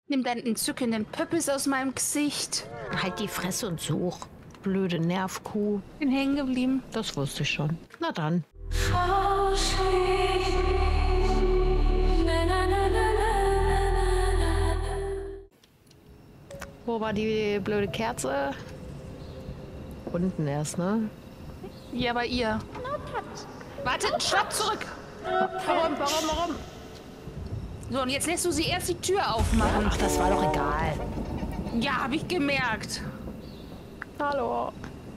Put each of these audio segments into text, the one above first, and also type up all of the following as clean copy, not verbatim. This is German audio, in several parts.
Nimm deinen entzückenden Pöppis aus meinem Gesicht. Halt die Fresse und such. Blöde Nervkuh. Bin hängen geblieben. Das wusste ich schon. Na dann. Wo war die blöde Kerze? Unten erst, ne? Ja, bei ihr. Warte, stopp, zurück. Warum? So, und jetzt lässt du sie erst die Tür aufmachen. Ach, das war doch egal. Ja, habe ich gemerkt. Hallo.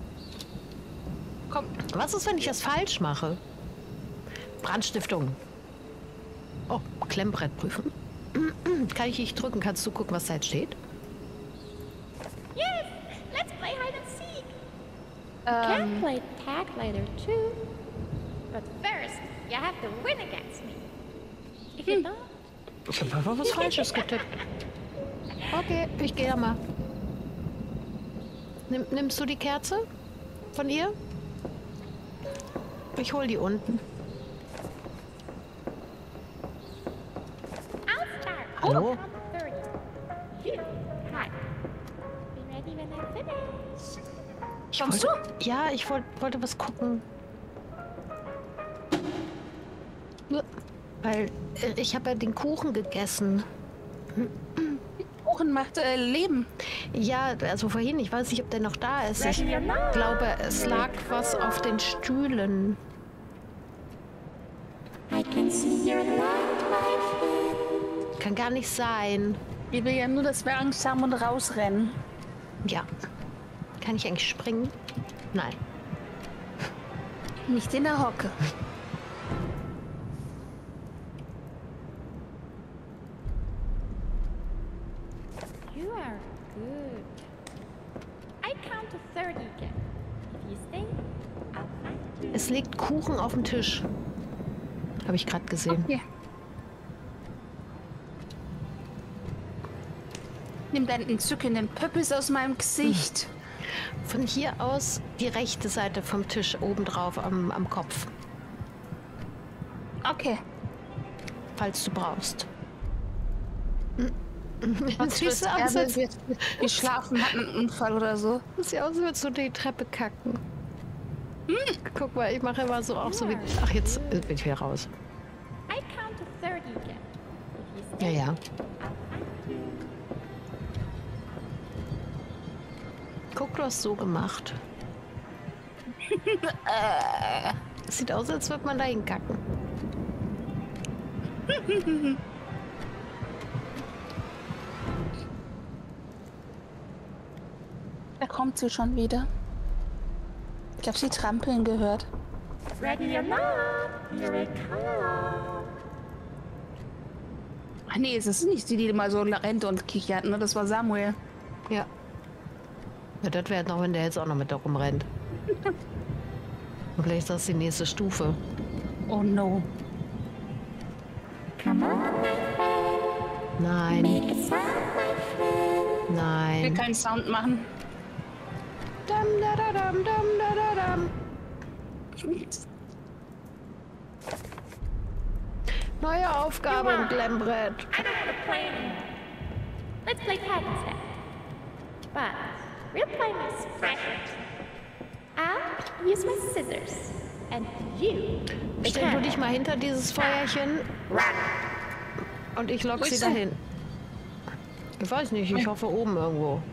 Komm. Was ist, wenn ich das falsch mache? Brandstiftung. Oh, Klemmbrett prüfen. Kann ich nicht drücken? Kannst du gucken, was da jetzt steht? Yes, let's play hide and seek. You can play tag later too, but first you have to win against me. If you don't, Ich habe einfach was Falsches getippt. Okay, ich gehe da mal. Nimmst du die Kerze von ihr? Ich hol die unten. I'll start. Hallo? From 30. You, hi. Be ready when I finish. Kommst du? Ja, ich wollte was gucken. Weil ich habe ja den Kuchen gegessen. Kuchen macht Leben. Ja, also vorhin, ich weiß nicht, ob der noch da ist. Ich glaube, es lag was auf den Stühlen. I can see your light, my friend. Kann gar nicht sein. Ich will ja nur, dass wir Angst haben und rausrennen. Ja. Kann ich eigentlich springen? Nein. Nicht in der Hocke. You are good. I count to 30 again. If you stay, I'll find you. Es liegt Kuchen auf dem Tisch. Habe ich gerade gesehen. Okay. Nimm deinen entzückenden Pöppis aus meinem Gesicht. Von hier aus die rechte Seite vom Tisch obendrauf am Kopf, Okay. falls du brauchst. Was Siehst du aus, als geschlafen hat, einen Unfall oder so. sieht aus, als würdest du die Treppe kacken. Guck mal, ich mache immer so auch so wie... Ach, jetzt bin ich wieder raus. I count to 30 again. If you Ja, stay, ja. I'll find you. Guck, du hast so gemacht. Sieht aus, als würde man da hinkacken. Da kommt sie schon wieder. Ich habe sie trampeln gehört. Ready or not, here it comes. Ach nee, es ist nicht die, die mal so rennt und kichert, ne? Das war Samuel. Ja. Ja, das wäre noch, wenn der jetzt auch noch mit da rumrennt. Und vielleicht ist das die nächste Stufe. Oh no. Come on, Nein, make a sound, my friend. Ich will nein. keinen Sound machen. Dam, da, da, dam, dam, da, da, dam. Neue Aufgabe im Glemmbrett. I don't want to play anymore. Let's play tag instead. But we'll play Miss Freckles. I'll use my scissors. And you, the Stell du cat. dich mal hinter dieses Feuerchen und ich lock Wo sie ist sie? dahin. Ich weiß nicht, ich hoffe oben irgendwo.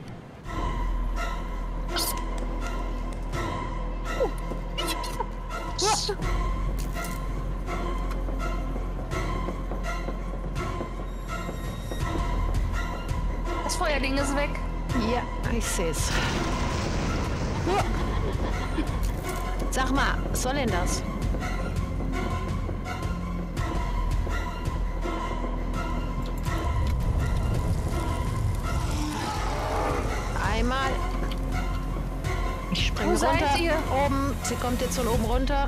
Das Feuerding ist weg. Ja, ich seh's. Sag mal, was soll denn das? Einmal. Ich springe Wo seid runter. ihr? Oben. Sie kommt jetzt von oben runter.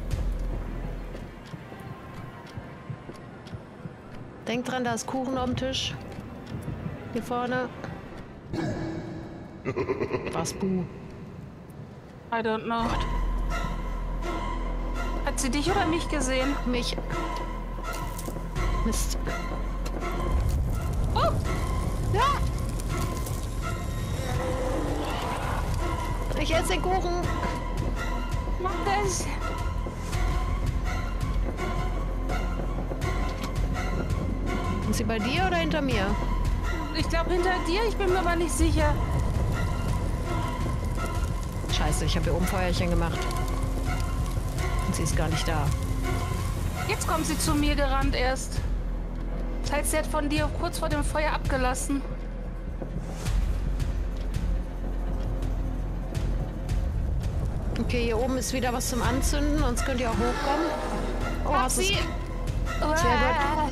Denk dran, da ist Kuchen auf dem Tisch. Hier vorne. Was, Bu? I don't know. Hat sie dich oder mich gesehen? Mich. Mist. Oh! Ich esse den Kuchen. Mach das. Sind sie bei dir oder hinter mir? Ich glaube hinter dir, ich bin mir aber nicht sicher. Scheiße, ich habe hier oben Feuerchen gemacht. Und sie ist gar nicht da. Jetzt kommt sie zu mir gerannt erst. Das heißt, sie hat von dir kurz vor dem Feuer abgelassen. Okay, hier oben ist wieder was zum Anzünden, sonst könnt ihr auch hochkommen. Oh, Hab hast du es? sie. Sehr gut.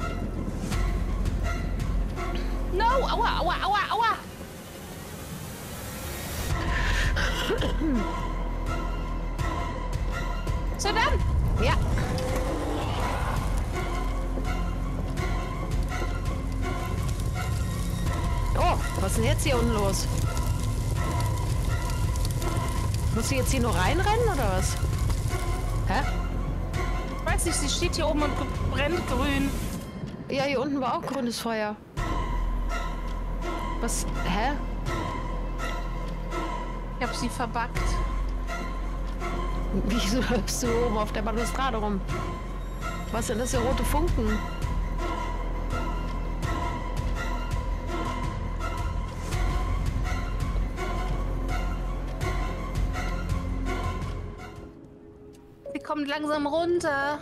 No, aua, aua, aua, aua. So dann. Ja. Oh, was ist denn jetzt hier unten los? Muss sie jetzt hier nur reinrennen oder was? Hä? Ich weiß nicht, sie steht hier oben und brennt grün. Ja, hier unten war auch grünes Feuer. Was? Hä? Ich hab sie verbackt. Wieso läufst du oben auf der Balustrade rum? Was sind das für rote Funken? Sie kommt langsam runter.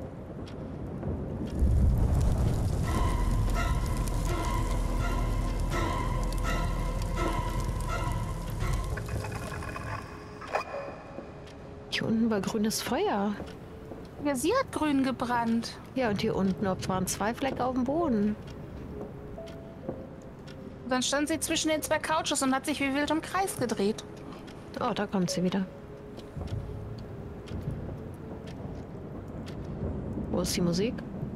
Hier unten war grünes Feuer. Ja, sie hat grün gebrannt. Ja, und hier unten waren 2 Flecke auf dem Boden. Und dann stand sie zwischen den 2 Couches und hat sich wie wild im Kreis gedreht. Oh, da kommt sie wieder. Wo ist die Musik?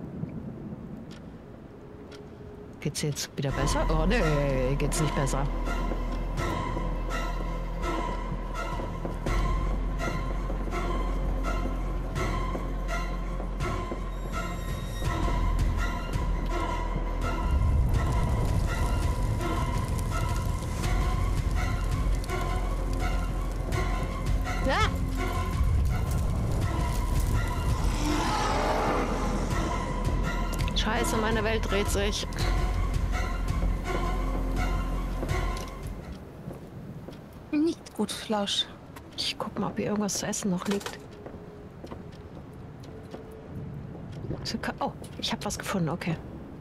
Geht's jetzt wieder besser? Oh, nee, geht's nicht besser. Ja! Scheiße, meine Welt dreht sich. Nicht gut, Flausch. Ich guck mal, ob hier irgendwas zu essen noch liegt. Oh, ich habe was gefunden, okay.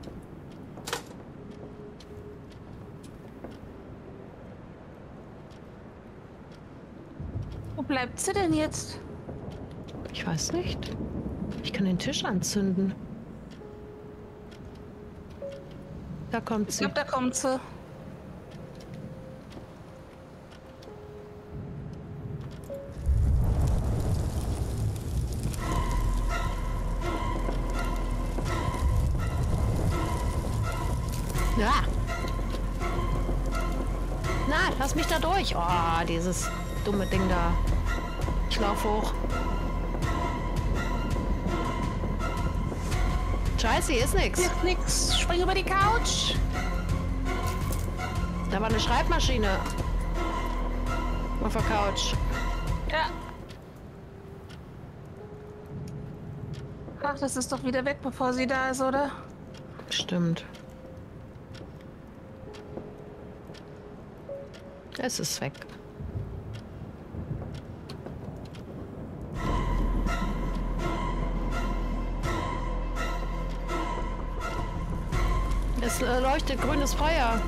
Wo bleibt sie denn jetzt? Ich weiß nicht. Ich kann den Tisch anzünden. Da kommt Ich sie. glaube, da kommt sie. Ja. Na, lass mich da durch. Oh, dieses dumme Ding da. Ich lauf hoch. Scheiße, hier ist nix. Hilft nix. Spring über die Couch. Da war eine Schreibmaschine. Auf der Couch. Ja. Ach, das ist doch wieder weg, bevor sie da ist, oder? Stimmt. Es ist weg. Es leuchtet grünes Feuer.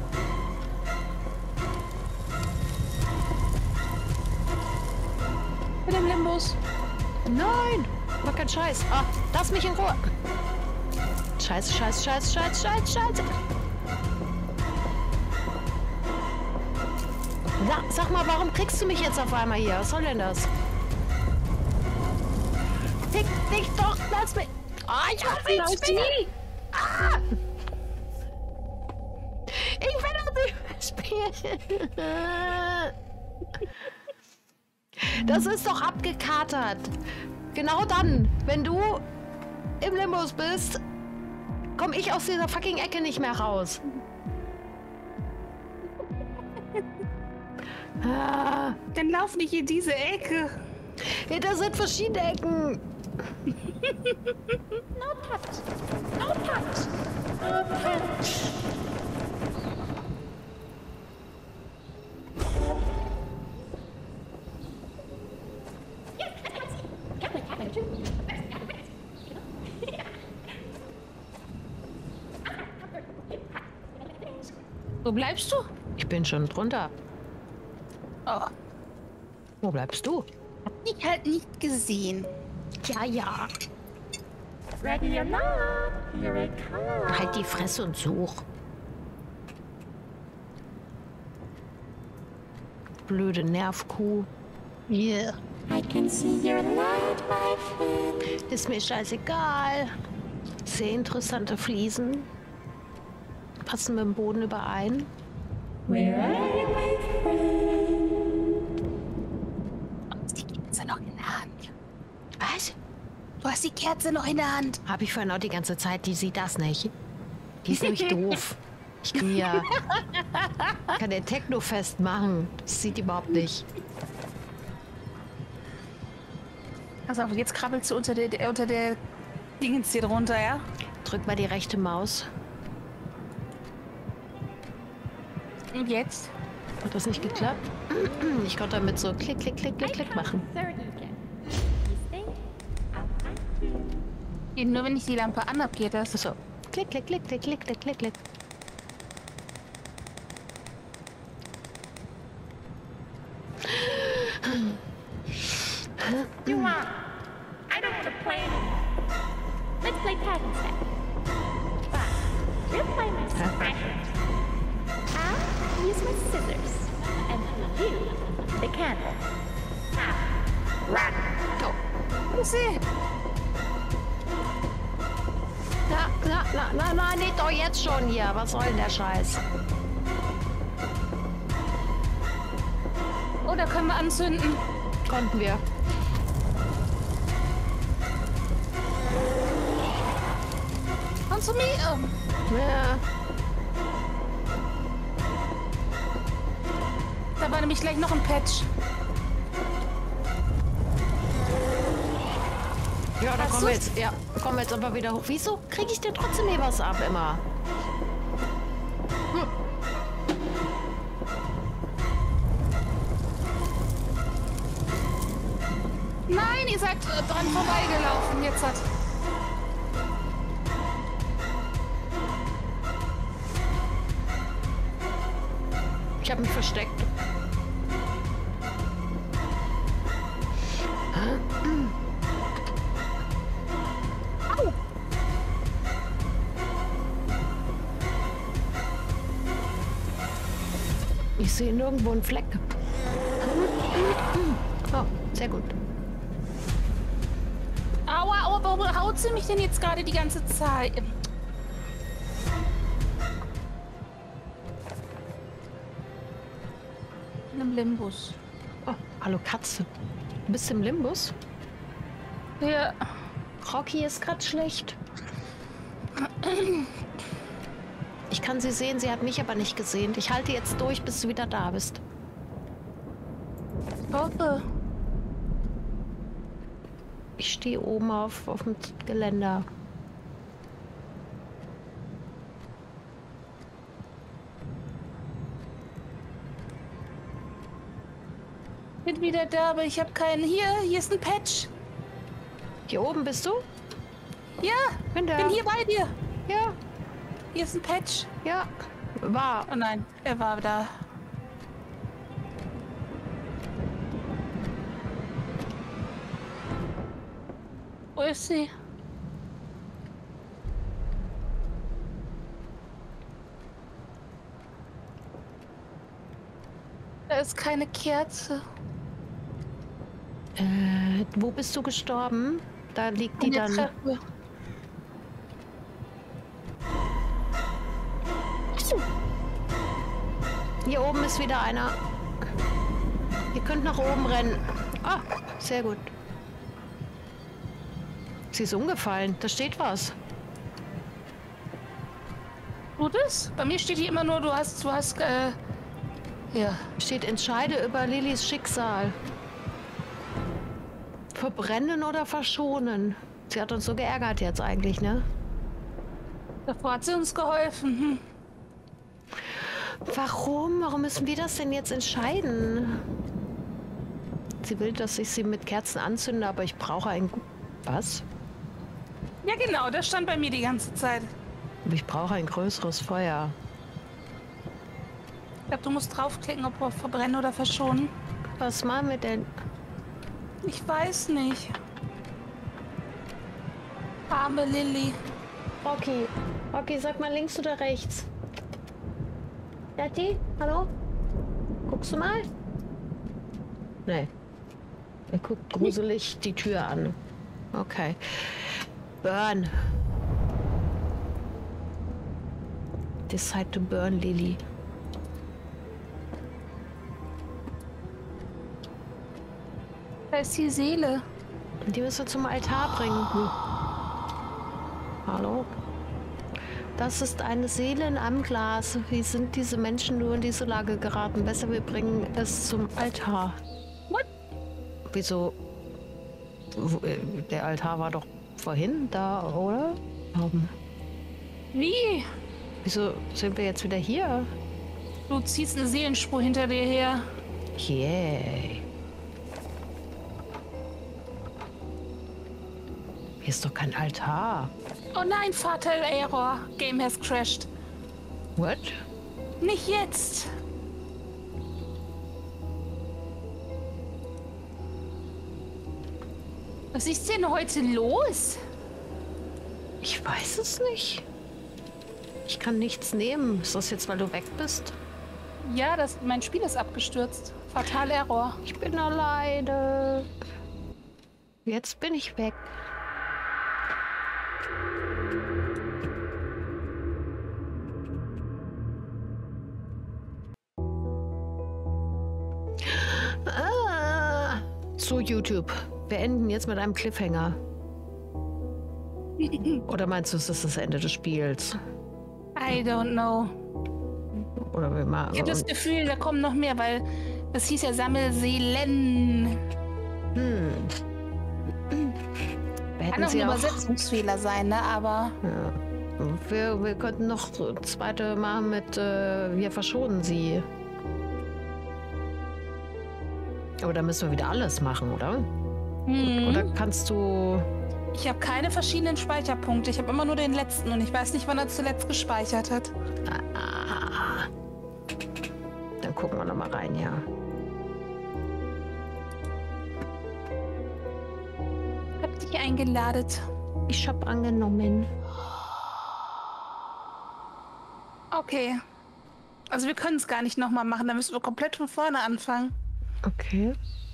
Mit dem Limbus. Nein! Mach keinen Scheiß. Ah, lass mich in Ruhe. Scheiße, scheiße, scheiße, scheiße, scheiße, scheiße. Sag mal, warum kriegst du mich jetzt auf einmal hier? Was soll denn das? Fick dich doch, lass mich. Oh, ich hab ihn spielen. Ah! Ich will doch nicht mehr spielen. Das ist doch abgekatert. Genau dann, wenn du im Limbus bist, komme ich aus dieser fucking Ecke nicht mehr raus. Ah, Dann lauf nicht in diese Ecke. ja, da sind verschiedene Ecken. No touch. No touch. No touch. Yes, I see. Can't play Pac-Man too. Wo bleibst du? Ich bin schon drunter. Oh, Wo bleibst du? hab dich halt nicht gesehen. Ja, ja. Ready or not, here I come. Halt die Fresse und such. Blöde Nervkuh. Yeah. I can see your light, my friend. Ist mir scheißegal. Sehr interessante Fliesen. Passen mit dem Boden überein. Where are you, my friend? Die Kerze noch in der Hand. Was? Du hast die Kerze noch in der Hand. Habe ich vorhin auch die ganze Zeit. Die sieht das nicht. Die ist nämlich doof. Ich kann ja... kann den Techno festmachen. Das sieht die überhaupt nicht. Pass auf, jetzt krabbelst du unter der Dingens hier drunter, ja? Drück mal die rechte Maus. Und jetzt? Hat das nicht geklappt? Ich konnte damit so klick, klick, klick, klick, klick machen. 30 again. You think? I'll find you. Geht nur, wenn ich die Lampe an hab, geht das. So. Klick, klick, klick, klick, klick, klick, klick, klick. You want? I don't want to play anymore. Let's play tag instead. But we'll play my surprise. I'll use my scissors. And you, the candle. Now, run. Ich seh. Na, nicht doch jetzt schon hier. Was soll denn der Scheiß? Oh, da können wir anzünden. Konnten wir. Komm zu mir. Ja. Da war nämlich gleich noch ein Patch. Ja, da Hast kommen wir du's? jetzt. Ja, kommen wir jetzt aber wieder hoch. Wieso kriege ich denn trotzdem hier was ab immer? Nein, ihr seid dran vorbeigelaufen. Jetzt hat. Ich habe mich versteckt. Au! Ich sehe nirgendwo einen Fleck. Oh, sehr gut. Aua, aua, warum haut sie mich denn jetzt gerade die ganze Zeit? In einem Limbus. Oh, hallo Katze. Du bist im Limbus? Ja. Rocky ist gerade schlecht. Ich kann sie sehen, sie hat mich aber nicht gesehen. Ich halte jetzt durch, bis du wieder da bist. Hoffe. Ich stehe oben auf dem Geländer. Bin wieder da, aber ich habe keinen. Hier ist ein Patch. Hier oben bist du? Ja, Bin da. bin hier bei dir. Ja, Hier ist ein Patch. ja. War. Oh nein, er war da. Wo ist sie? Da ist keine Kerze. Wo bist du gestorben? Da liegt An die der dann. Treppe. Hier oben ist wieder einer. Ihr könnt nach oben rennen. Ah, sehr gut. Sie ist umgefallen. Da steht was. Du das? Bei mir steht hier immer nur, du hast Ja. Steht, entscheide über Lillys Schicksal. Verbrennen oder verschonen? Sie hat uns so geärgert jetzt eigentlich, ne? Davor hat sie uns geholfen. Warum? Warum müssen wir das denn jetzt entscheiden? Sie will, dass ich sie mit Kerzen anzünde, aber ich brauche ein... Was? Ja, genau, das stand bei mir die ganze Zeit. Ich brauche ein größeres Feuer. Ich glaube, du musst draufklicken, ob wir verbrennen oder verschonen. Was machen wir denn? Ich weiß nicht. Arme Lilly. Rocky. Rocky, sag mal links oder rechts? Daddy, hallo? Guckst du mal? Nee. Er guckt gruselig die Tür an. Okay. Burn. Decide to burn, Lily. Da ist die Seele. Die müssen wir zum Altar bringen. Hallo? Das ist eine Seele in einem Glas. Wie sind diese Menschen nur in diese Lage geraten? Besser, wir bringen es zum Altar. What? Wieso? Der Altar war doch vorhin da, oder? Wie? Wieso sind wir jetzt wieder hier? Du ziehst eine Seelenspur hinter dir her. Yay. Hier ist doch kein Altar. Oh nein, Fatal Error. Game has crashed. What? Nicht jetzt. Was ist denn heute los? Ich weiß es nicht. Ich kann nichts nehmen. Ist das jetzt, weil du weg bist? Ja, mein Spiel ist abgestürzt. Fatal Error. Ich bin alleine. Jetzt bin ich weg. So, YouTube. Wir enden jetzt mit einem Cliffhanger. Oder meinst du, es ist das Ende des Spiels? I don't know. Oder wir machen. Ich habe das Gefühl, da kommen noch mehr, weil das hieß ja Sammelseelen. Kann auch ein Übersetzungsfehler sein, ne? Aber. Ja. Wir könnten noch so ein zweite machen mit wir verschonen sie. Aber da müssen wir wieder alles machen, oder? Oder kannst du... Ich habe keine verschiedenen Speicherpunkte. Ich habe immer nur den letzten und ich weiß nicht, wann er zuletzt gespeichert hat. Dann gucken wir noch mal rein, ja. Hab dich eingeladen. Ich hab angenommen. Okay. Also wir können es gar nicht nochmal machen. Da müssen wir komplett von vorne anfangen. Okay.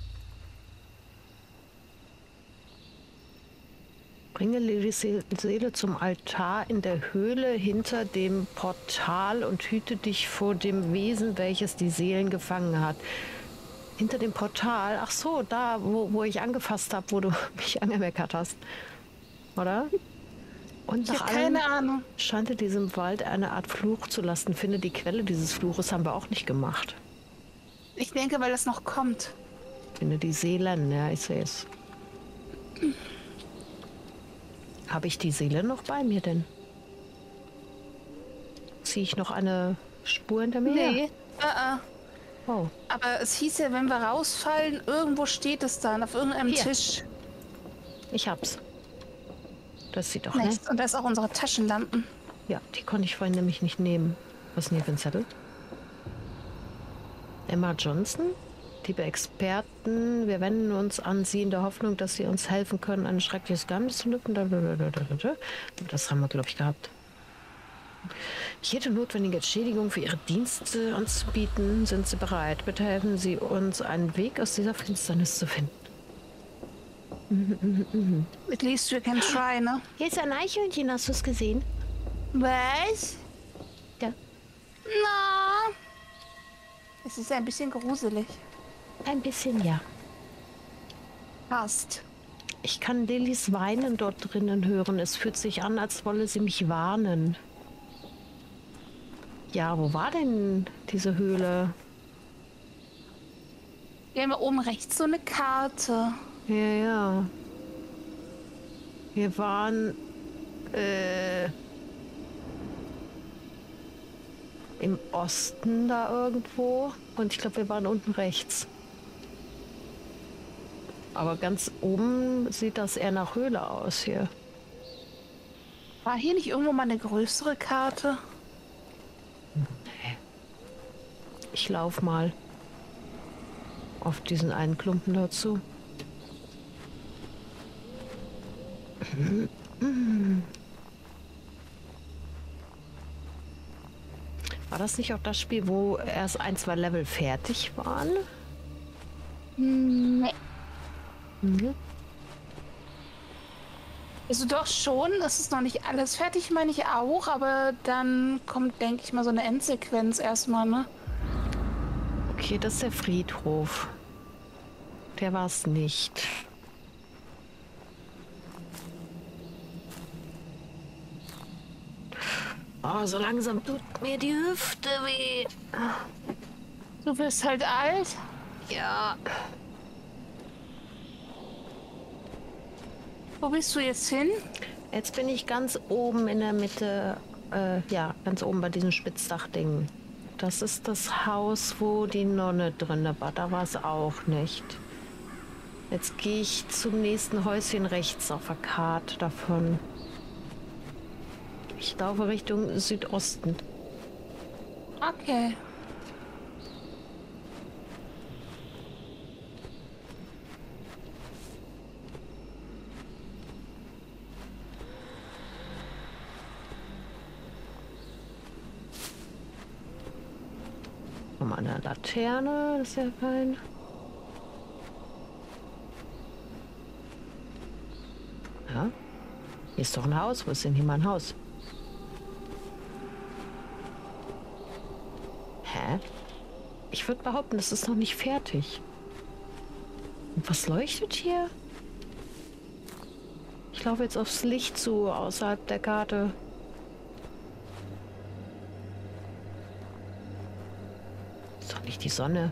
Bringe Lillys Seele zum Altar in der Höhle hinter dem Portal und hüte dich vor dem Wesen, welches die Seelen gefangen hat. Hinter dem Portal? Ach so, da, wo ich angefasst habe, wo du mich angemeckert hast. Oder? Und ich habe keine Ahnung. Scheint in diesem Wald eine Art Fluch zu lasten. Finde die Quelle dieses Fluches, haben wir auch nicht gemacht. Ich denke, weil das noch kommt. Finde die Seelen, ja, ich sehe es. Habe ich die Seele noch bei mir denn? Ziehe ich noch eine Spur hinter mir? Nee. Oh. Aber es hieß ja, wenn wir rausfallen, irgendwo steht es dann, auf irgendeinem Hier. Tisch. Ich hab's. Das sieht doch Nichts. ne? Und da ist auch unsere Taschenlampen. Ja, die konnte ich vorhin nämlich nicht nehmen. Was ist denn hier für ein Zettel? Emma Johnson? Liebe Experten, wir wenden uns an Sie in der Hoffnung, dass Sie uns helfen können, ein schreckliches Geheimnis zu lüften. Das haben wir, glaube ich, gehabt. Jede notwendige Entschädigung für Ihre Dienste anzubieten, sind Sie bereit. Bitte helfen Sie uns, einen Weg aus dieser Finsternis zu finden. At least we can try, ne? Hier ist ein Eichhörnchen, hast du es gesehen? Was? Ja. Na. Es ist ein bisschen gruselig. Ein bisschen, ja. Passt. Ich kann Lillys Weinen dort drinnen hören. Es fühlt sich an, als wolle sie mich warnen. Ja, wo war denn diese Höhle? Wir haben ja oben rechts so eine Karte. Ja, ja. Wir waren im Osten da irgendwo. Und ich glaube, wir waren unten rechts. Aber ganz oben sieht das eher nach Höhle aus hier. War hier nicht irgendwo mal eine größere Karte? Ich lauf mal auf diesen einen Klumpen dazu. War das nicht auch das Spiel, wo erst 1, 2 Level fertig waren? Nee. Mhm. Also doch schon, es ist noch nicht alles fertig, meine ich auch, aber dann kommt, denke ich mal, so eine Endsequenz erstmal, ne? Okay, das ist der Friedhof. Der war es nicht. Oh, so langsam tut mir die Hüfte weh. Du wirst halt alt. Ja. Wo bist du jetzt hin? Jetzt bin ich ganz oben in der Mitte, ja, ganz oben bei diesem Spitzdachding. Das ist das Haus, wo die Nonne drin war. Da war es auch nicht. Jetzt gehe ich zum nächsten Häuschen rechts auf der Karte davon. Ich laufe Richtung Südosten. Okay. Nochmal eine Laterne, das ist ja fein. Ja. Hier ist doch ein Haus. Wo ist denn hier mein Haus? Hä? Ich würde behaupten, das ist noch nicht fertig. Und was leuchtet hier? Ich laufe jetzt aufs Licht zu, außerhalb der Karte. Ist doch nicht die Sonne.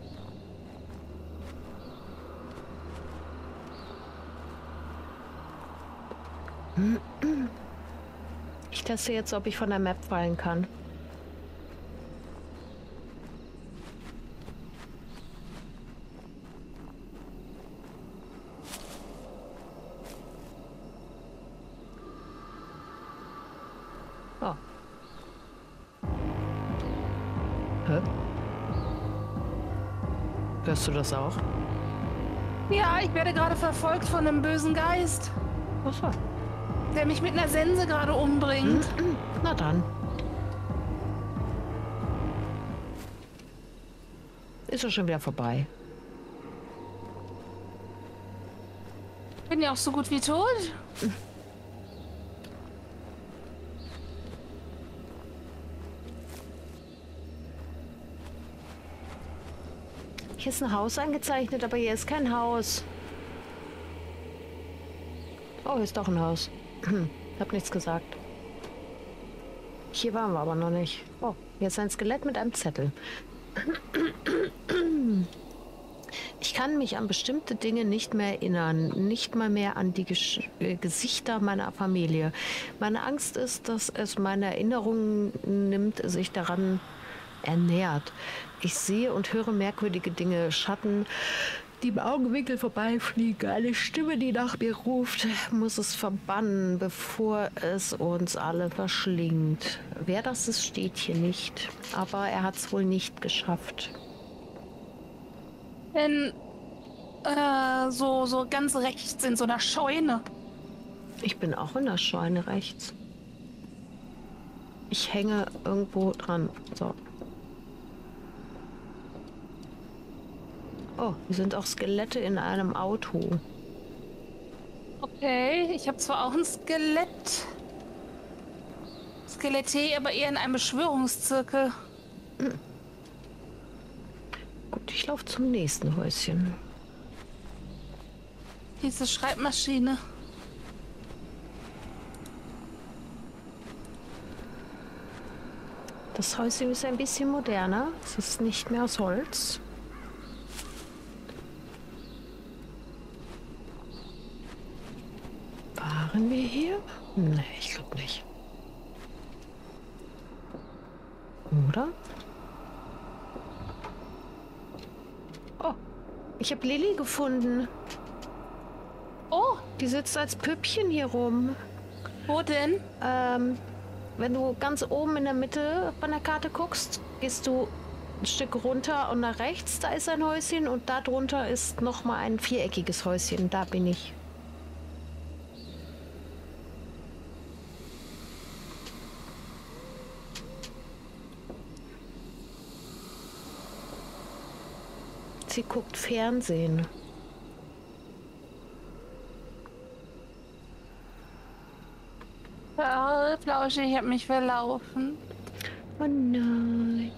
Ich teste jetzt, ob ich von der Map fallen kann. Oh. Hä? Hörst du das auch? Ja, ich werde gerade verfolgt von einem bösen Geist, Was war? der mich mit einer Sense gerade umbringt. Na dann. Ist doch schon wieder vorbei. Bin ja auch so gut wie tot. Hier ist ein Haus angezeichnet, aber hier ist kein Haus. Oh, hier ist doch ein Haus. Hab nichts gesagt. Hier waren wir aber noch nicht. Oh, hier ist ein Skelett mit einem Zettel. Ich kann mich an bestimmte Dinge nicht mehr erinnern, nicht mal mehr an die Gesichter meiner Familie. Meine Angst ist, dass es meine Erinnerungen nimmt, sich daran ernährt. Ich sehe und höre merkwürdige Dinge, Schatten, die im Augenwinkel vorbeifliegen. Eine Stimme, die nach mir ruft, muss es verbannen, bevor es uns alle verschlingt. Wer das ist, steht hier nicht. Aber er hat es wohl nicht geschafft. Denn so ganz rechts in so einer Scheune. Ich bin auch in der Scheune rechts. Ich hänge irgendwo dran. So. Oh, hier sind auch Skelette in einem Auto. Okay, ich habe zwar auch ein Skelett. Skelette, aber eher in einem Beschwörungszirkel. Gut, ich laufe zum nächsten Häuschen. Diese Schreibmaschine. Das Häuschen ist ein bisschen moderner. Es ist nicht mehr aus Holz. Waren wir hier? Nee, ich glaube nicht. Oder? Oh, ich habe Lilly gefunden. Oh, Die sitzt als Püppchen hier rum. wo denn? Wenn du ganz oben in der Mitte von der Karte guckst, gehst du ein Stück runter und nach rechts, da ist ein Häuschen und da drunter ist noch mal ein viereckiges Häuschen. Da bin ich. Sie guckt Fernsehen. Flausche, ich habe mich verlaufen. Oh nein.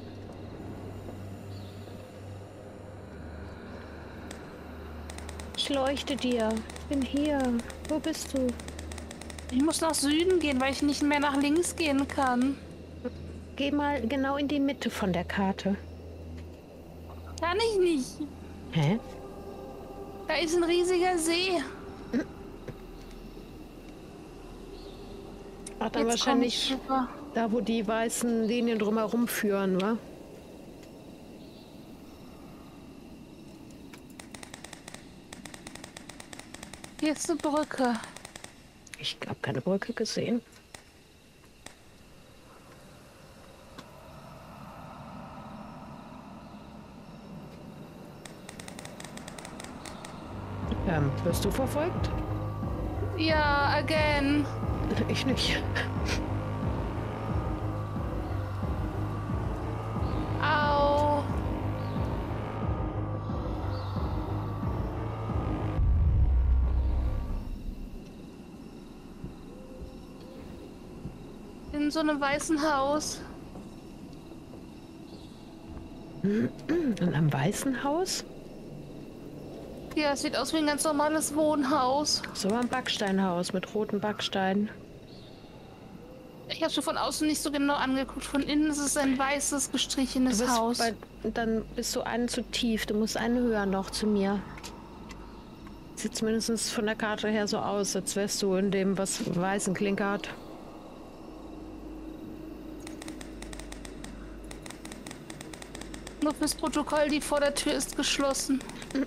Ich leuchte dir. Ich bin hier. Wo bist du? Ich muss nach Süden gehen, weil ich nicht mehr nach links gehen kann. Geh mal genau in die Mitte von der Karte. Kann ich nicht. Hä? Da ist ein riesiger See. Ach, dann Jetzt wahrscheinlich kommt's rüber. da, wo die weißen Linien drumherum führen, wa? Hier ist eine Brücke. Ich habe keine Brücke gesehen. Wirst du verfolgt? Ja, again. Ich nicht. Au. In so einem weißen Haus. In einem weißen Haus? Ja, es sieht aus wie ein ganz normales Wohnhaus. So ein Backsteinhaus mit roten Backsteinen. Ich habe schon von außen nicht so genau angeguckt. Von innen ist es ein weißes, gestrichenes Haus. Dann bist du einen zu tief. Du musst einen höher noch zu mir. Sieht zumindest von der Karte her so aus, als wärst du in dem, was weißen Klinker hat. Nur fürs Protokoll, die vor der Tür ist geschlossen.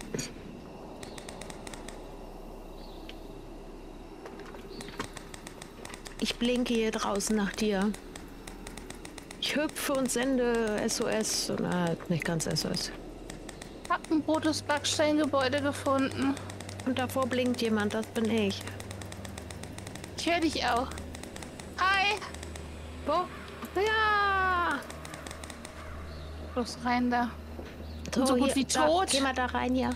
Ich blinke hier draußen nach dir. Ich hüpfe und sende SOS. Na, nicht ganz SOS. Hab ein rotes Backsteingebäude gefunden. Und davor blinkt jemand, das bin ich. Ich höre dich auch. Hi! Wo? Ja! Los rein da. So, So gut hier, wie tot. Geh mal da rein, ja.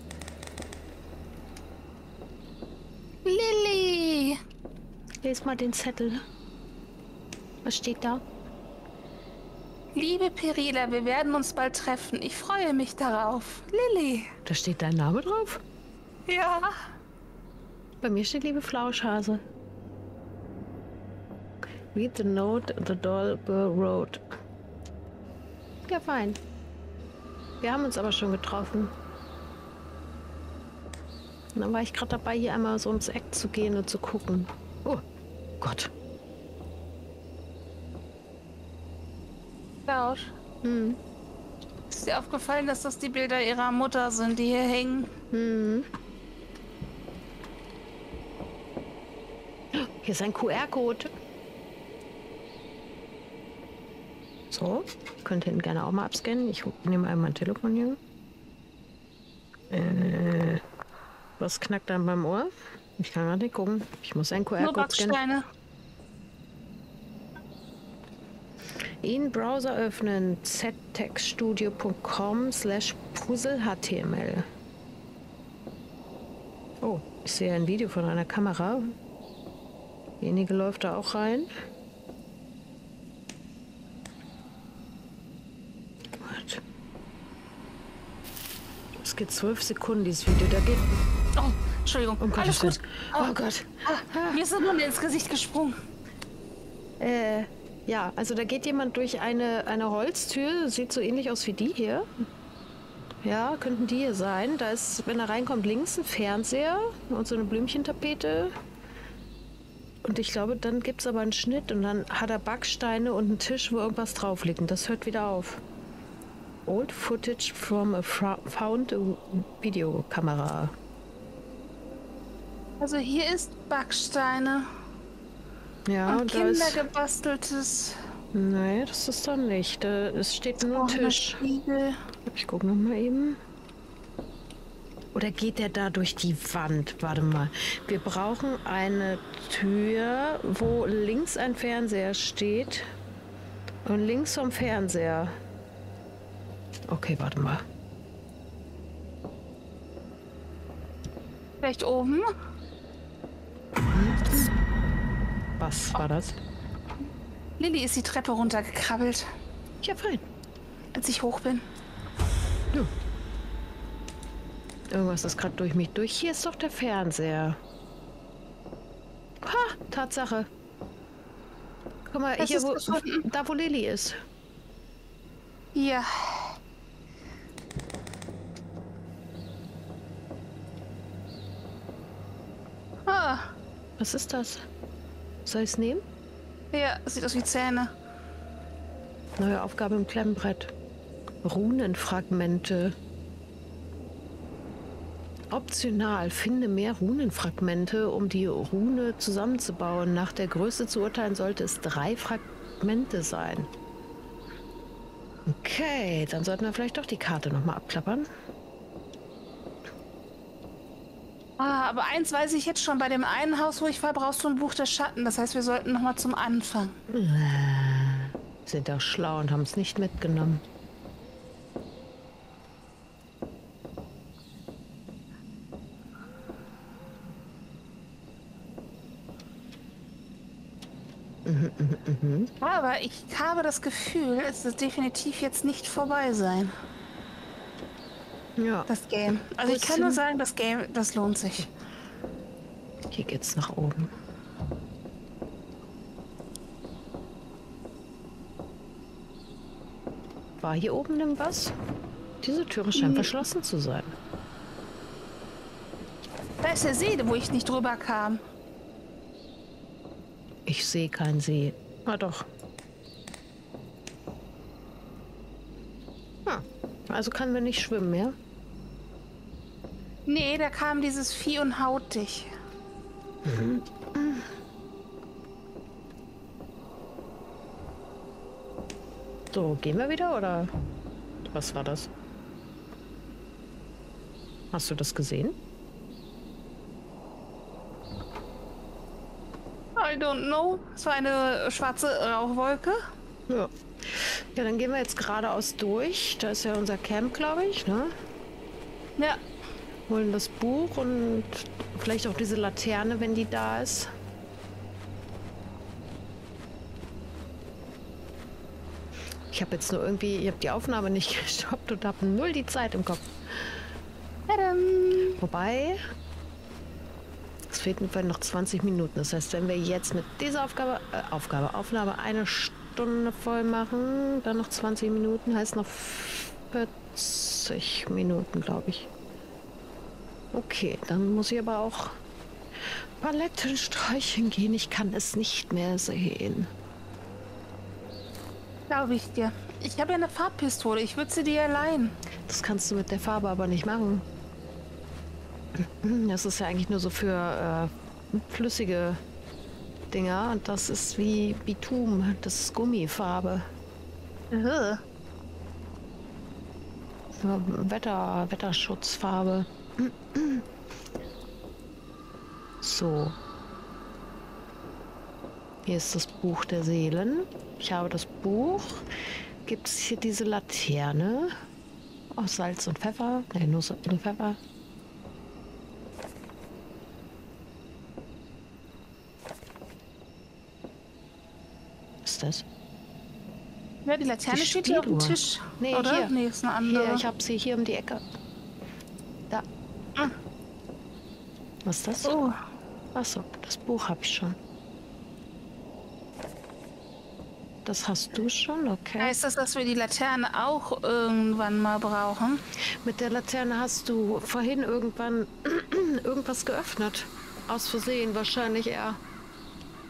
Lilly! Lies mal den Zettel. Was steht da? Liebe Perila, wir werden uns bald treffen. Ich freue mich darauf. Lilly. Da steht dein Name drauf? Ja. Bei mir steht liebe Flauschhase. Read the note, the Dolber Road. Ja, fein. Wir haben uns aber schon getroffen. Und dann war ich gerade dabei, hier einmal so ums Eck zu gehen und zu gucken. Oh Gott. Lausch. Ist dir aufgefallen, dass das die Bilder ihrer Mutter sind, die hier hängen? Hier ist ein QR-Code. So, könnt ihr ihn gerne auch mal abscannen. Ich nehme einmal mein Telefon hier. Was knackt an meinem Ohr? Ich kann gar nicht gucken. Ich muss einen Nur QR-Code scannen. Backsteine. In Browser öffnen ztextstudio.com/puzzlehtml. Oh, ich sehe ein Video von einer Kamera. Derjenige läuft da auch rein. What? Es geht 12 Sekunden, dieses Video. Da geht... Oh, Entschuldigung. Um Alles Gottes gut. Willen. Oh Gott. Mir ist ein Hund ins Gesicht gesprungen. Ja, also da geht jemand durch eine Holztür. Sieht so ähnlich aus wie die hier. Ja, könnten die hier sein. Da ist, wenn er reinkommt, links ein Fernseher und so eine Blümchentapete. Und ich glaube, dann gibt es aber einen Schnitt und dann hat er Backsteine und einen Tisch, wo irgendwas drauf liegt. Und das hört wieder auf. Old footage from a found Videokamera. Also hier ist Backsteine. Ja, und da ist... kindergebasteltes. Nee, das ist dann nicht. Es steht nur ein Tisch. Ich gucke noch mal eben. Oder geht der da durch die Wand? Warte mal. Wir brauchen eine Tür, wo links ein Fernseher steht. Und links vom Fernseher. Okay, warte mal. Vielleicht oben? Was war das? Lilly ist die Treppe runtergekrabbelt, Ja, fein. als ich hoch bin. Ja. Irgendwas ist gerade durch mich durch. Hier ist doch der Fernseher. Ha, Tatsache. Guck mal, Das hier, ist gefunden. da wo Lilly ist. Ja. Ah, Was ist das? Soll ich es nehmen? ja, sieht aus wie Zähne. Neue Aufgabe im Klemmbrett. Runenfragmente. Optional. Finde mehr Runenfragmente, um die Rune zusammenzubauen. Nach der Größe zu urteilen, sollte es 3 Fragmente sein. Okay, dann sollten wir vielleicht doch die Karte nochmal abklappern. Ah, aber eins weiß ich jetzt schon. Bei dem einen Haus, wo ich war, brauchst du ein Buch der Schatten. Das heißt, wir sollten noch mal zum Anfang. Sind doch schlau und haben es nicht mitgenommen. Aber ich habe das Gefühl, es wird definitiv jetzt nicht vorbei sein. Ja, Das Game. Also ich kann nur sagen, das Game, das lohnt sich. hier geht's nach oben. War hier oben denn was? Diese Türe scheint verschlossen zu sein. Da ist der See, wo ich nicht drüber kam. Ich sehe keinen See. Ah, doch. Also können wir nicht schwimmen, ja? Nee, da kam dieses Vieh und haut dich. So, gehen wir wieder oder was war das? Hast du das gesehen? I don't know. Es war eine schwarze Rauchwolke. Ja. Ja, dann gehen wir jetzt geradeaus durch. Da ist ja unser Camp, glaube ich, ne? Ja. Holen das Buch und vielleicht auch diese Laterne, wenn die da ist. Ich habe jetzt nur irgendwie, ich habe die Aufnahme nicht gestoppt und habe null die Zeit im Kopf. Tadam. Wobei, es fehlten noch 20 Minuten. Das heißt, wenn wir jetzt mit dieser Aufnahme 1 Stunde voll machen, dann noch 20 Minuten, heißt noch 40 Minuten, glaube ich. Okay, dann muss ich aber auch Paletten streichen gehen. Ich kann es nicht mehr sehen. Glaube ich dir. Ich habe ja eine Farbpistole. Ich würde sie dir leihen. Das kannst du mit der Farbe aber nicht machen. Das ist ja eigentlich nur so für flüssige Dinger. Und das ist wie Bitum. Das ist Gummifarbe. So, Wetterschutzfarbe. So. Hier ist das Buch der Seelen. Ich habe das Buch. Gibt es hier diese Laterne? Aus Salz und Pfeffer? Nein, nur Salz und Pfeffer. Was ist das? Ja, die Laterne Die steht hier auf dem Spieluhr. Tisch. Nee, oder? hier. Nee, ist eine andere. Hier, ich habe sie hier um die Ecke. Da. Ah. Was ist das? Oh. Achso, das Buch habe ich schon. Das hast du schon, okay. Heißt das, dass wir die Laterne auch irgendwann mal brauchen? Mit der Laterne hast du vorhin irgendwann irgendwas geöffnet. Aus Versehen wahrscheinlich eher.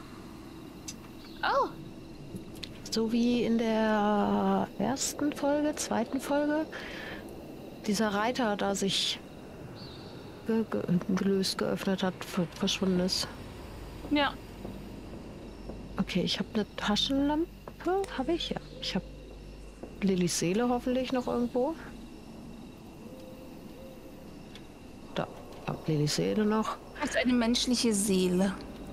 Oh, So wie in der zweiten Folge, dieser Reiter da sich geöffnet hat, verschwunden ist. ja. Okay, ich habe eine Taschenlampe. Habe ich? Ja. Ich habe Lillys Seele hoffentlich noch irgendwo. Da. Hab Lillys Seele noch. Du hast eine menschliche Seele.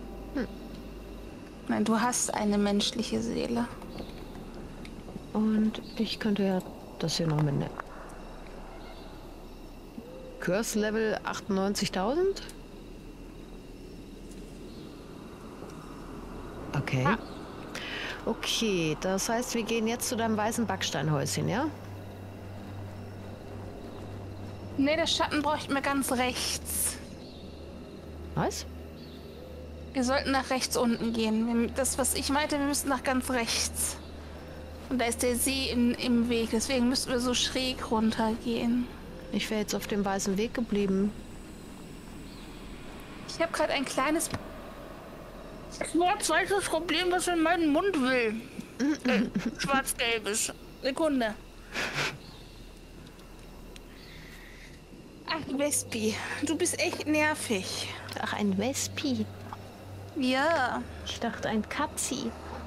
Nein, du hast eine menschliche Seele. Und ich könnte ja das hier noch mitnehmen. Curse Level 98.000? Okay. Ah. Okay, das heißt, wir gehen jetzt zu deinem weißen Backsteinhäuschen, ja? Nee, der Schatten bräuchten wir ganz rechts. Was? Wir sollten nach rechts unten gehen. Das, was ich meinte, wir müssen nach ganz rechts. Und da ist der See im Weg, deswegen müssten wir so schräg runtergehen. Ich wäre jetzt auf dem weißen Weg geblieben. Ich habe gerade ein kleines schwarz-weißes Problem, was in meinen Mund will. Schwarz-gelbes. Sekunde. Ach, Wespi, du bist echt nervig. Ach, ein Wespi. Ja. Ich dachte, ein Katzi.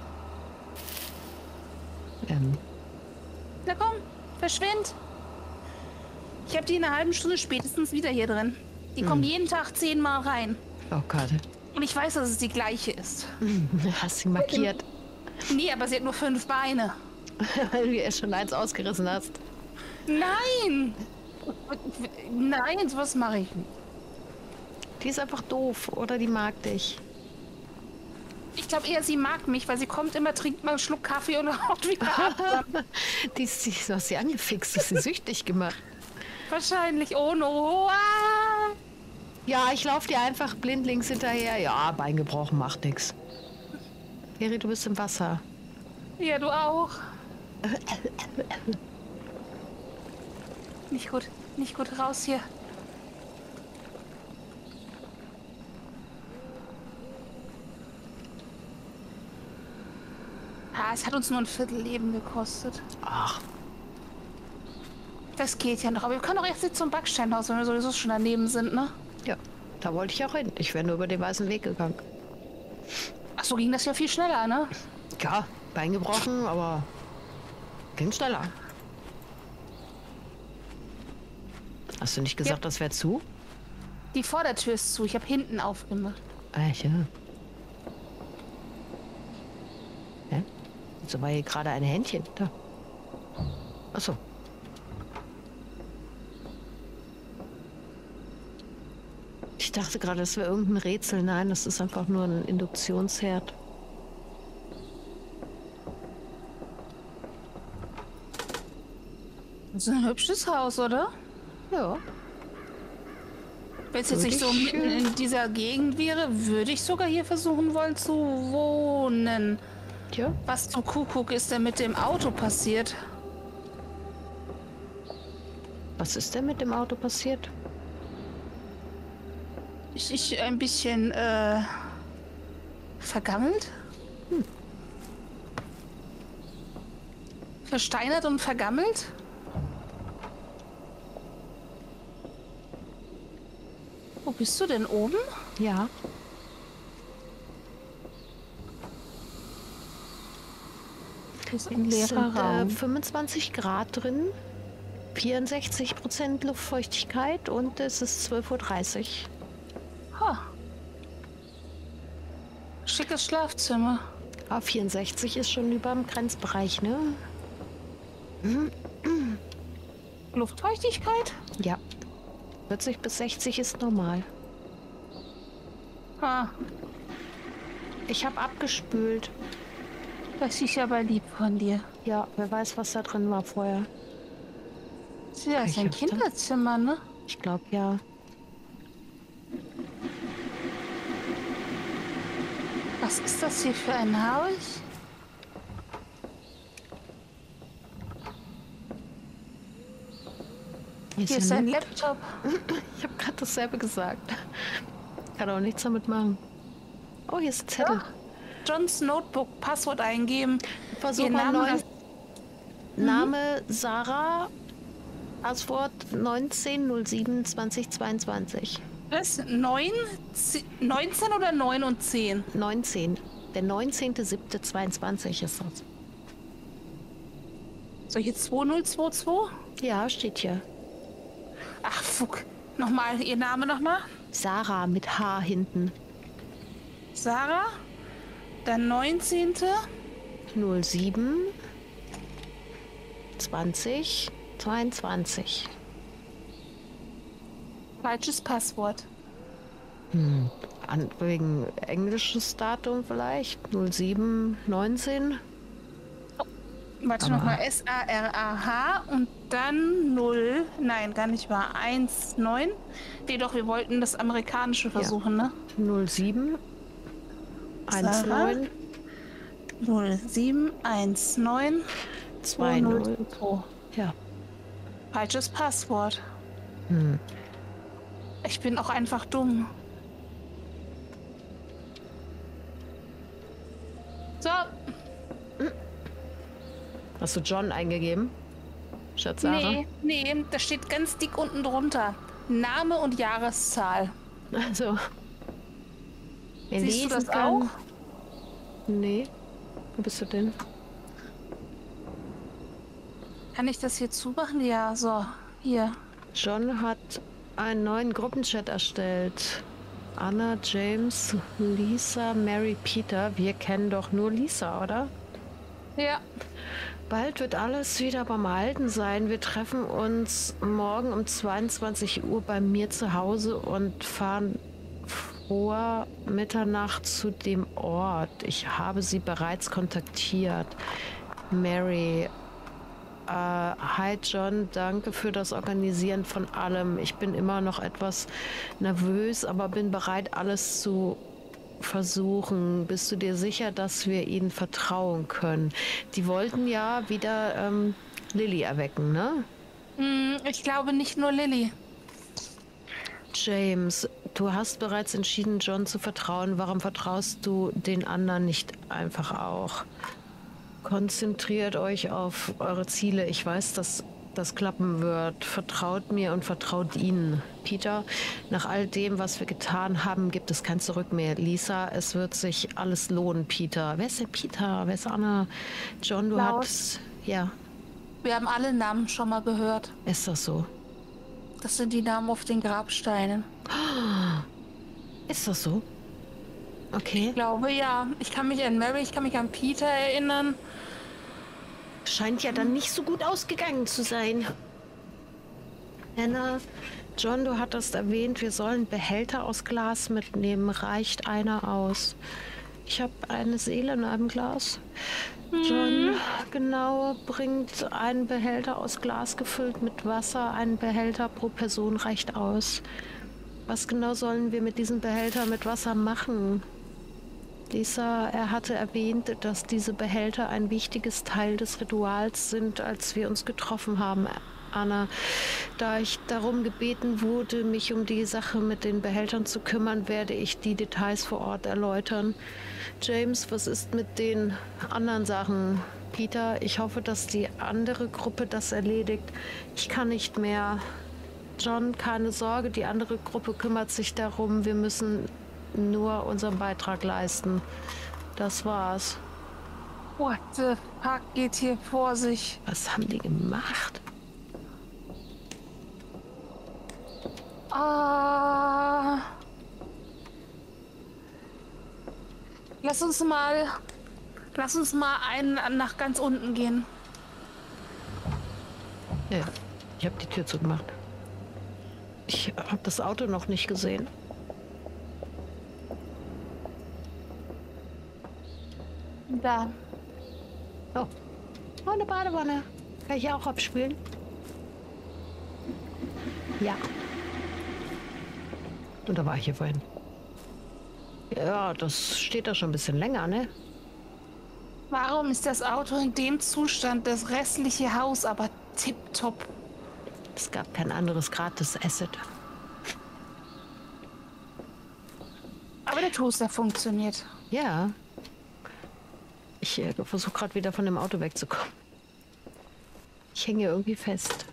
Na komm, verschwind. Ich habe die in einer halben Stunde spätestens wieder hier drin. Die kommt jeden Tag 10-mal rein. Oh Gott. Und ich weiß, dass es die gleiche ist. Hast sie markiert, Nee, aber sie hat nur 5 Beine. weil du ihr schon eins ausgerissen hast. Nein! Nein, sowas mache ich nicht. Die ist einfach doof oder die mag dich. Ich glaube eher, sie mag mich, weil sie kommt immer, trinkt mal einen Schluck Kaffee und haut wieder ab. Du hast sie angefixt, du hast sie süchtig gemacht. Wahrscheinlich. Oh no. Ah! Ja, ich laufe dir einfach blindlings hinterher. Ja, Bein gebrochen, macht nix. Eri, du bist im Wasser. Ja, du auch. Nicht gut. Nicht gut. Raus hier. Ah, es hat uns nur ein Viertelleben gekostet. Ach, Das geht ja noch. Aber wir können auch erst jetzt zum Backsteinhaus, wenn wir sowieso schon daneben sind, ne? ja, da wollte ich auch hin. Ich wäre nur über den weißen Weg gegangen. Ach so, ging das ja viel schneller, ne? Ja, Bein gebrochen, aber ging schneller. Hast du nicht gesagt, das wäre zu? Die Vordertür ist zu. Ich habe hinten aufgemacht. Ja. Hä? So war hier gerade ein Händchen. Da. Ach so. Ich dachte gerade, das wäre irgendein Rätsel. Nein, das ist einfach nur ein Induktionsherd. Das ist ein hübsches Haus, oder? Ja. Wenn es jetzt nicht so mitten in dieser Gegend wäre, würde ich sogar hier versuchen wollen zu wohnen. Tja. Was zum Kuckuck ist denn mit dem Auto passiert? Was ist denn mit dem Auto passiert? Ich ein bisschen, vergammelt? Versteinert und vergammelt? Wo bist du denn oben? Ja. Hier ist ein Es leerer sind Raum. 25 Grad drin, 64% Luftfeuchtigkeit und es ist 12:30 Uhr. Ha. Schickes Schlafzimmer. Ah, 64 ist schon über dem Grenzbereich, ne? Luftfeuchtigkeit? Ja. 40 bis 60 ist normal. Ha. Ich habe abgespült. Das ist aber lieb von dir. Ja, wer weiß, was da drin war vorher. Ja, ist ein Ich hab da- Kinderzimmer, ne? Ich glaube ja. Was ist das hier für ein Haus? Hier ist ein Laptop. Ich habe gerade dasselbe gesagt. Kann auch nichts damit machen. Oh, hier ist ein Zettel. Johns Notebook Passwort eingeben. Versuch Ihr mal Name, Name Sarah, Passwort 1907-2022. Was? 19 oder 9 und 10? 19. Der 19.07.22 ist das. Soll ich jetzt 2022? Ja, steht hier. Ach, fuck. Nochmal, Ihr Name nochmal? Sarah mit H hinten. Sarah? Dann 19. 07 20 22. Falsches Passwort. Wegen englisches Datum vielleicht? 07 19. Warte nochmal, SARAH und dann 0. Nein, gar nicht wahr. 1, 9. Nee, doch, wir wollten das amerikanische versuchen, ne? 07 Sarah? 19 07 19 20. 202. Ja. Falsches Passwort. Ich bin auch einfach dumm. So, Hast du John eingegeben? Statt Sarah? nee, da steht ganz dick unten drunter. Name und Jahreszahl. Also. wer Siehst du lesen das kann- auch? Nee. Wo bist du denn? Kann ich das hier zumachen? Ja, so. Hier. John hat einen neuen Gruppenchat erstellt. Anna, James, Lisa, Mary, Peter. Wir kennen doch nur Lisa, oder? Ja. Bald wird alles wieder beim Alten sein. Wir treffen uns morgen um 22 Uhr bei mir zu Hause und fahren vor Mitternacht zu dem Ort. Ich habe sie bereits kontaktiert. Mary. Hi John, danke für das Organisieren von allem. Ich bin immer noch etwas nervös, aber bin bereit, alles zu versuchen. Bist du dir sicher, dass wir ihnen vertrauen können? Die wollten ja wieder Lilly erwecken, ne? Ich glaube nicht nur Lilly. James, du hast bereits entschieden, John zu vertrauen. Warum vertraust du den anderen nicht einfach auch? Konzentriert euch auf eure Ziele. Ich weiß, dass das klappen wird. Vertraut mir und vertraut ihnen. Peter, nach all dem, was wir getan haben, gibt es kein Zurück mehr. Lisa, es wird sich alles lohnen, Peter. Wer ist denn Peter? Wer ist Anna? John, du Laut. hattest... Ja, Wir haben alle Namen schon mal gehört. ist das so? Das sind die Namen auf den Grabsteinen. Ist das so? Okay. Ich glaube ja. Ich kann mich an Mary, ich kann mich an Peter erinnern. Scheint ja dann nicht so gut ausgegangen zu sein. Anna, John, du hattest erwähnt, wir sollen Behälter aus Glas mitnehmen. Reicht einer aus? Ich habe eine Seele in einem Glas. John, genau, bringt einen Behälter aus Glas gefüllt mit Wasser. Ein Behälter pro Person reicht aus. Was genau sollen wir mit diesem Behälter mit Wasser machen? Lisa, er hatte erwähnt, dass diese Behälter ein wichtiges Teil des Rituals sind, als wir uns getroffen haben. Anna, da ich darum gebeten wurde, mich um die Sache mit den Behältern zu kümmern, werde ich die Details vor Ort erläutern. James, was ist mit den anderen Sachen? Peter, ich hoffe, dass die andere Gruppe das erledigt. Ich kann nicht mehr. John, keine Sorge, die andere Gruppe kümmert sich darum. Wir müssen nur unseren Beitrag leisten. Das war's. What the fuck geht hier vor sich? Was haben die gemacht? Ah. Lass uns mal einen nach ganz unten gehen. Ja, ich habe die Tür zugemacht. Ich habe das Auto noch nicht gesehen. Da. Oh, eine Badewanne. Kann ich auch abspülen? Ja. Und da war ich hier vorhin. Ja, das steht da schon ein bisschen länger, ne? Warum ist das Auto in dem Zustand, das restliche Haus aber tipptopp? Es gab kein anderes gratis Asset. Aber der Toaster funktioniert. Ja, Ich versuche gerade wieder von dem Auto wegzukommen. Ich hänge irgendwie fest.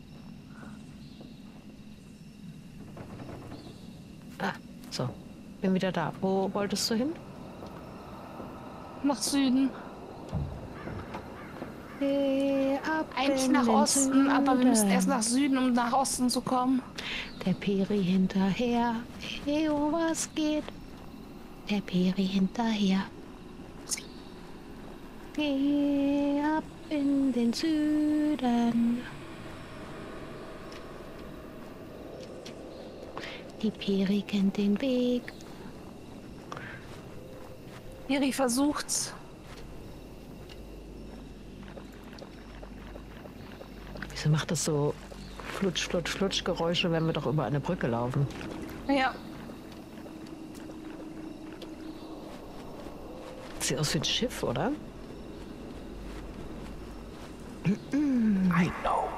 Ah, so. Bin wieder da. Wo wolltest du hin? Nach Süden. Eigentlich nach den Osten, aber wir müssen Süden. erst nach Süden, um nach Osten zu kommen. Der Peri hinterher. Hey, oh, was geht? Der Peri hinterher. Geh ab in den Süden. Die Peri kennt den Weg. Peri versucht's. Wieso macht das so Flutsch, Flutsch, Flutsch Geräusche, wenn wir doch über eine Brücke laufen? Ja. Sieht aus wie ein Schiff, oder? I know.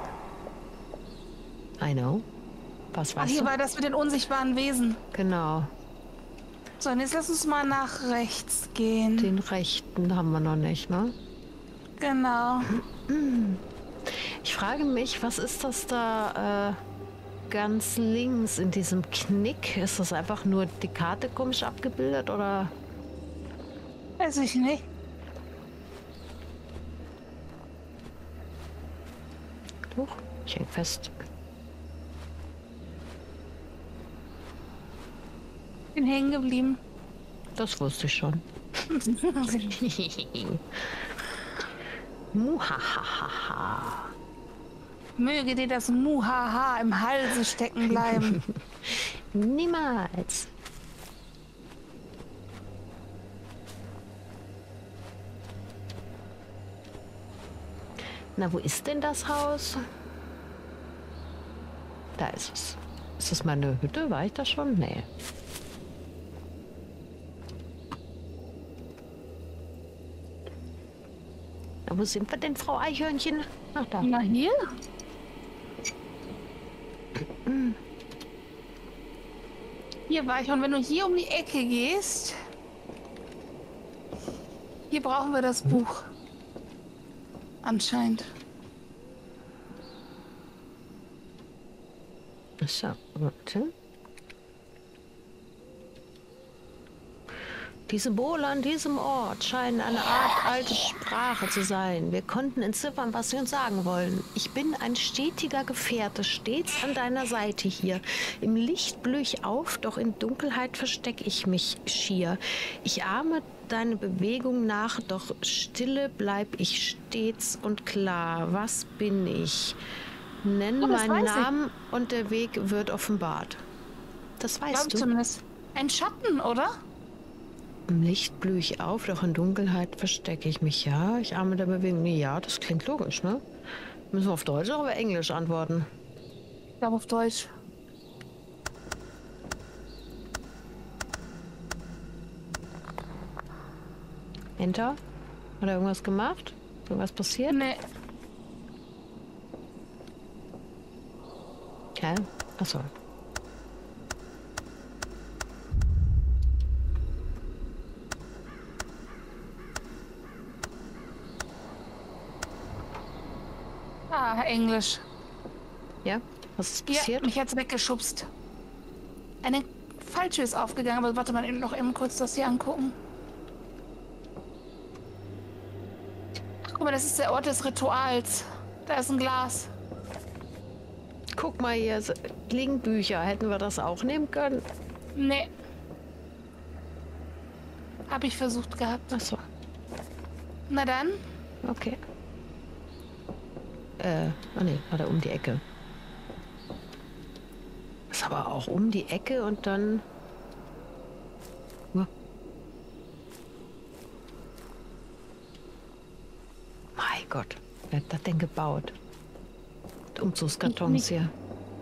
I know. Was Ach, weißt hier du? war das mit den unsichtbaren Wesen. Genau. So, und jetzt lass uns mal nach rechts gehen. Den rechten haben wir noch nicht, ne? Genau. Ich frage mich, was ist das da ganz links in diesem Knick? Ist das einfach nur die Karte komisch abgebildet oder? Weiß ich nicht. Huch, ich häng fest. Bin hängen geblieben. Das wusste ich schon. Muhahaha. Möge dir das Muhaha im Halse stecken bleiben. Niemals. Na, wo ist denn das Haus? Da ist es. Ist das meine Hütte? War ich da schon? Nee. Na, wo sind wir denn, Frau Eichhörnchen? Ach, da. Na hier? Hier war ich. Und wenn du hier um die Ecke gehst, hier brauchen wir das Buch. Anscheinend. So, warte. Die Symbole an diesem Ort scheinen eine Art alte Sprache zu sein. Wir konnten entziffern, was sie uns sagen wollen. Ich bin ein stetiger Gefährte, stets an deiner Seite hier. Im Licht blühe ich auf, doch in Dunkelheit verstecke ich mich schier. Ich ahme deine Bewegung nach, doch stille bleib ich stets und klar. Was bin ich? Nenn Oh, das meinen weiß ich. Namen und der Weg wird offenbart. Das Glaub weißt ich du. zumindest. Ein Schatten, oder? Im Licht blühe ich auf, doch in Dunkelheit verstecke ich mich. Ja, ich ahme der Bewegung. Nee, ja, das klingt logisch, ne? Müssen wir auf Deutsch oder auf Englisch antworten? Ich glaube auf Deutsch. Enter? Hat er irgendwas gemacht? Irgendwas passiert? Nee. Hä? Achso. Ah, Englisch. Ja? Was ist Ja, passiert? mich hat's weggeschubst. Eine Falltür ist aufgegangen, aber warte mal, noch eben kurz das hier angucken. Guck mal, das ist der Ort des Rituals. Da ist ein Glas. Guck mal, hier liegen Bücher. Hätten wir das auch nehmen können? Nee. Hab ich versucht gehabt. Achso, Na dann. okay. Oh nee, war da um die Ecke. Ist aber auch um die Ecke und dann... Ja. Mein Gott, wer hat das denn gebaut? Umzugskartons hier.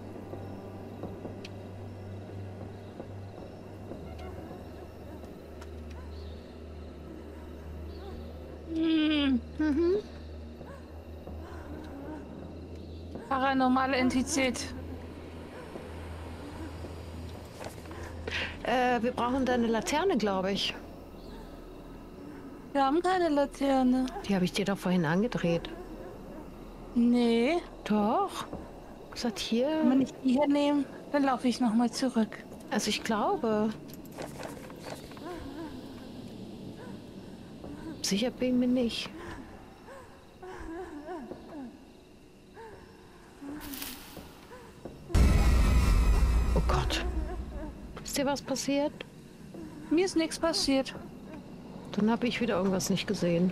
Paranormale Entität. Wir brauchen deine Laterne, glaube ich. Wir haben keine Laterne. Die habe ich dir doch vorhin angedreht. Nee. Doch. Gesagt hier. Wenn ich die hier nehme, dann laufe ich nochmal zurück. Also ich glaube. Sicher bin ich mir nicht. Oh Gott. Ist dir was passiert? Mir ist nichts passiert. Dann habe ich wieder irgendwas nicht gesehen.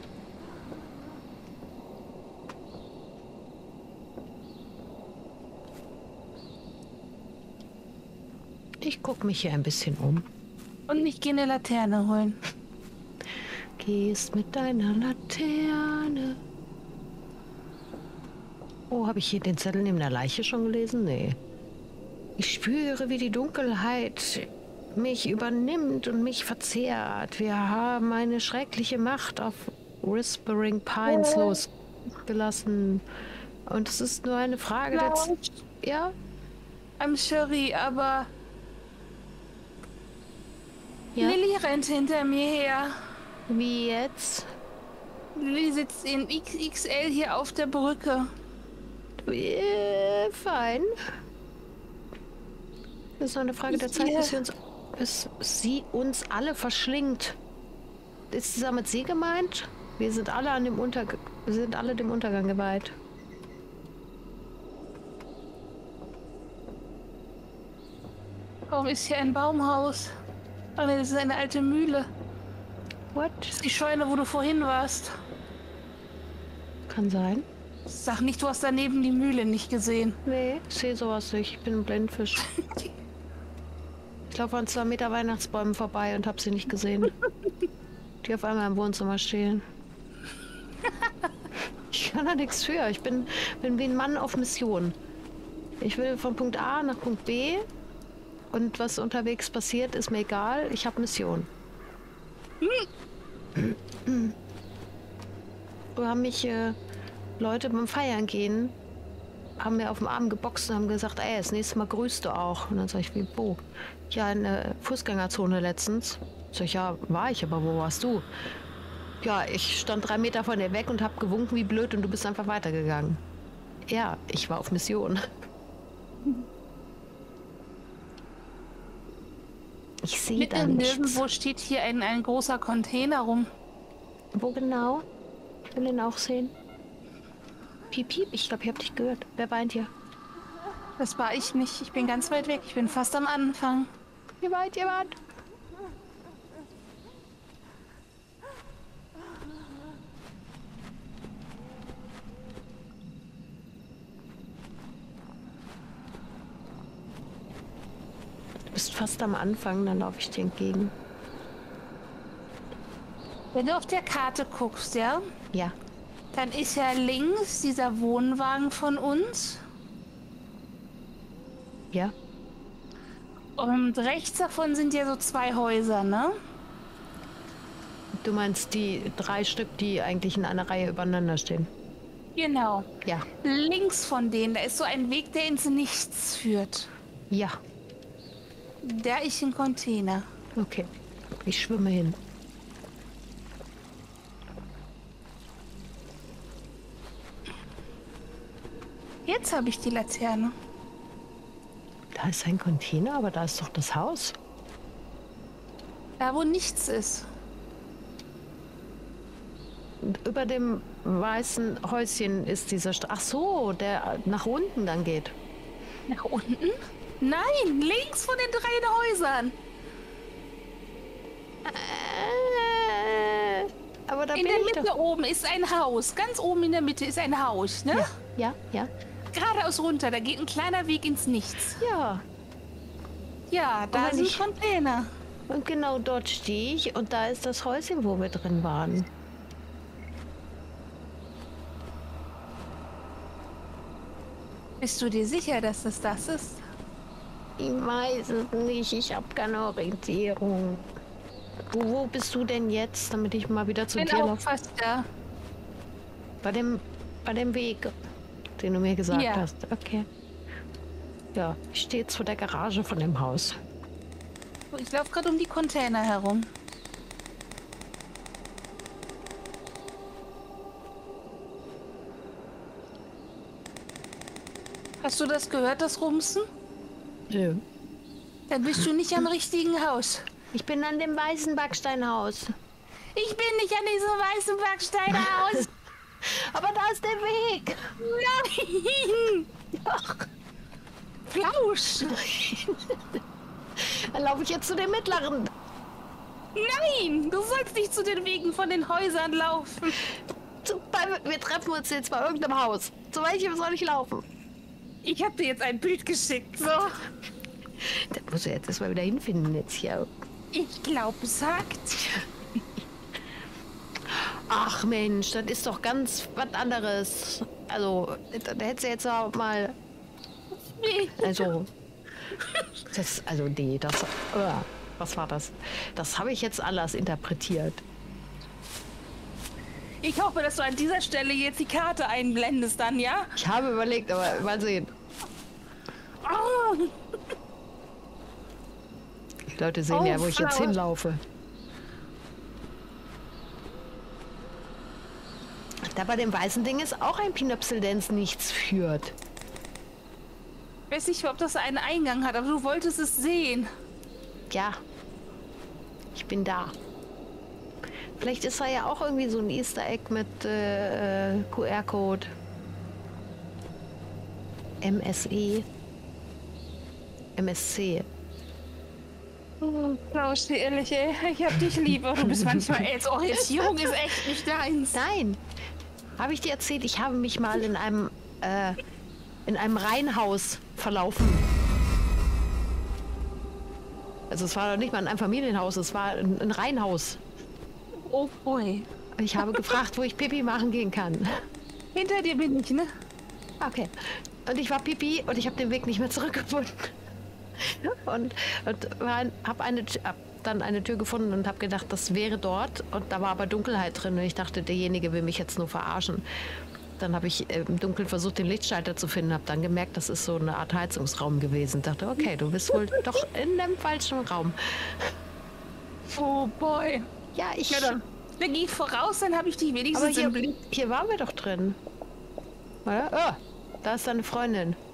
Ich gucke mich hier ein bisschen um. Und ich gehe eine Laterne holen. Gehst mit deiner Laterne. Oh, habe ich hier den Zettel neben der Leiche schon gelesen? Nee. Ich spüre, wie die Dunkelheit mich übernimmt und mich verzehrt. Wir haben eine schreckliche Macht auf Whispering Pines losgelassen. Und es ist nur eine Frage der Zeit. Ja? I'm sorry, aber Ja? Lilly rennt hinter mir her. Wie jetzt? Lilly sitzt in XXL hier auf der Brücke. Fein. Das ist nur eine Frage der Zeit, bis sie uns alle verschlingt. Ist es damit sie gemeint? Wir sind alle dem Untergang geweiht. Warum ist hier ein Baumhaus? Ach nee, das ist eine alte Mühle. What? Das ist die Scheune, wo du vorhin warst. Kann sein. Sag nicht, du hast daneben die Mühle nicht gesehen. Nee, ich sehe sowas nicht. Ich bin ein Blindfisch. Ich laufe an 2 Meter Weihnachtsbäumen vorbei und habe sie nicht gesehen. Die auf einmal im Wohnzimmer stehen. Ich kann da nichts für. Ich bin wie ein Mann auf Mission. Ich will von Punkt A nach Punkt B. Und was unterwegs passiert, ist mir egal. Ich habe Mission. Wir haben mich Leute beim Feiern gehen, haben mir auf den Arm geboxt und haben gesagt, ey, das nächste Mal grüßt du auch. Und dann sag ich, wie, wo? Ja, in der Fußgängerzone letztens. Sag ich, ja, war ich, aber wo warst du? Ja, ich stand 3 Meter von dir weg und hab gewunken wie blöd und du bist einfach weitergegangen. Ja, ich war auf Mission. Ich sehe da nichts. Nirgendwo steht hier ein großer Container rum. Wo genau? Ich will ihn auch sehen. Piep, piep, ich glaube, ich habe dich gehört. Wer weint hier? Das war ich nicht. Ich bin ganz weit weg. Ich bin fast am Anfang. Wie weit ihr wart? Du bist fast am Anfang, dann laufe ich dir entgegen. Wenn du auf der Karte guckst, ja, Ja. dann ist ja links dieser Wohnwagen von uns. Ja? Und rechts davon sind ja so 2 Häuser, ne? Du meinst die 3 Stück, die eigentlich in einer Reihe übereinander stehen? Genau. Ja. Links von denen, da ist so ein Weg, der ins Nichts führt. Ja. Da ist ein Container. Okay. Ich schwimme hin. Jetzt habe ich die Laterne. Da ist ein Container, aber da ist doch das Haus. Da, wo nichts ist. Und über dem weißen Häuschen ist dieser Ach so, der nach unten dann geht. Nach unten? Nein, links von den 3 Häusern. Aber da In bin der ich Mitte doch. oben ist ein Haus. Ganz oben in der Mitte ist ein Haus, ne? Ja, ja. Geradeaus runter, da geht ein kleiner Weg ins Nichts. Ja. Ja, da Aber ist ein nicht- Container. Und genau dort stehe ich und da ist das Häuschen, wo wir drin waren. Bist du dir sicher, dass es das ist? Ich weiß es nicht, ich habe keine Orientierung. Wo bist du denn jetzt, damit ich mal wieder zu Bin dir auch laufe? fast da. Bei dem Weg, den du mir gesagt Ja. hast. Okay. Ja, ich stehe jetzt vor der Garage von dem Haus. Ich laufe gerade um die Container herum. Hast du das gehört, das Rumsen? Nö. Dann bist du nicht am richtigen Haus. Ich bin an dem weißen Backsteinhaus. Ich bin nicht an diesem weißen Backsteinhaus. Aber da ist der Weg. Nein! Doch. Flausch! Dann laufe ich jetzt zu dem mittleren. Nein! Du sollst nicht zu den Wegen von den Häusern laufen. Wir treffen uns jetzt bei irgendeinem Haus. Zu welchem soll ich laufen? Ich habe dir jetzt ein Bild geschickt. So. Da muss ich jetzt erstmal wieder hinfinden jetzt hier. Ich glaube, sagt. Ach Mensch, das ist doch ganz was anderes. Also, da hättest du jetzt auch mal... Also, nee, was war das? Das habe ich jetzt anders interpretiert. Ich hoffe, dass du an dieser Stelle jetzt die Karte einblendest dann, ja? Ich habe überlegt, aber mal sehen. Oh. Die Leute sehen ja, wo ich jetzt hinlaufe. Da bei dem weißen Ding ist auch ein Pinöpsel, der ins Nichts führt. Ich weiß nicht, ob das einen Eingang hat, aber du wolltest es sehen. Ja. Ich bin da. Vielleicht ist da ja auch irgendwie so ein Easter Egg mit QR-Code. MSE. MSC. Oh, Klaus, ehrlich, ey. Ich hab dich lieb. Du bist manchmal als Orientierung ist echt nicht deins. Nein. Habe ich dir erzählt, ich habe mich mal in einem Reihenhaus verlaufen. Also es war nicht mal in einem Familienhaus, es war ein Reihenhaus. Oh boy. Ich habe gefragt, wo ich Pipi machen gehen kann. Hinter dir bin ich, ne? Okay. Und ich war Pipi und ich habe den Weg nicht mehr zurückgefunden. Und habe dann eine Tür gefunden und habe gedacht, das wäre dort. Und da war aber Dunkelheit drin und ich dachte, derjenige will mich jetzt nur verarschen. Dann habe ich im Dunkeln versucht, den Lichtschalter zu finden, habe dann gemerkt, das ist so eine Art Heizungsraum gewesen. Dachte, okay, du bist wohl doch in dem falschen Raum. Oh boy. Ja, ich... Ja, dann geh ich voraus, dann habe ich dich wenigstens aber im Blick. hier waren wir doch drin. Oder? Oh, da ist deine Freundin.